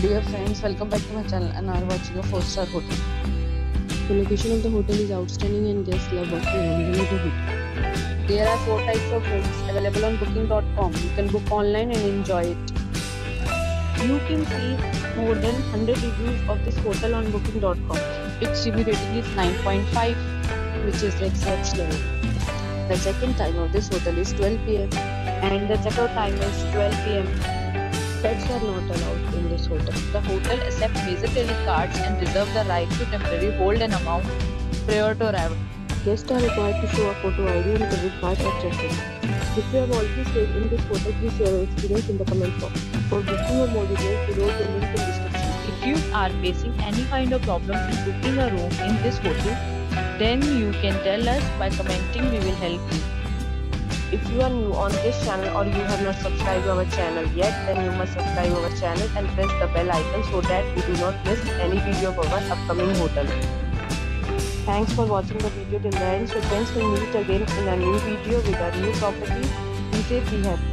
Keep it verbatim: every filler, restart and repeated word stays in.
Dear friends, welcome back to my channel and are watching a four star hotel. The location of the hotel is outstanding and guests love walking around the neighborhood. There are four types of rooms available on booking dot com. You can book online and enjoy it. You can see more than one hundred reviews of this hotel on booking dot com. Its review rating is nine point five, which is exceptional. The check-in time of this hotel is twelve p m and the check-out time is twelve p m Pets are not allowed in this hotel. The hotel accepts major credit cards and reserves the right to temporarily hold an amount prior to arrival. Guests are required to show a photo I D and credit card at check-in. If you have already stayed in this hotel, please share your experience in the comment box. For booking or more details, below the link in the description. If you are facing any kind of problem in booking a room in this hotel, then you can tell us by commenting. We will help you. If you are new on this channel or you have not subscribed our channel yet, then you must subscribe our channel and press the bell icon so that you do not miss any video of our upcoming hotel. Thanks for watching the video till the end. So friends, we'll meet again in a new video with a new property. Be safe, be happy.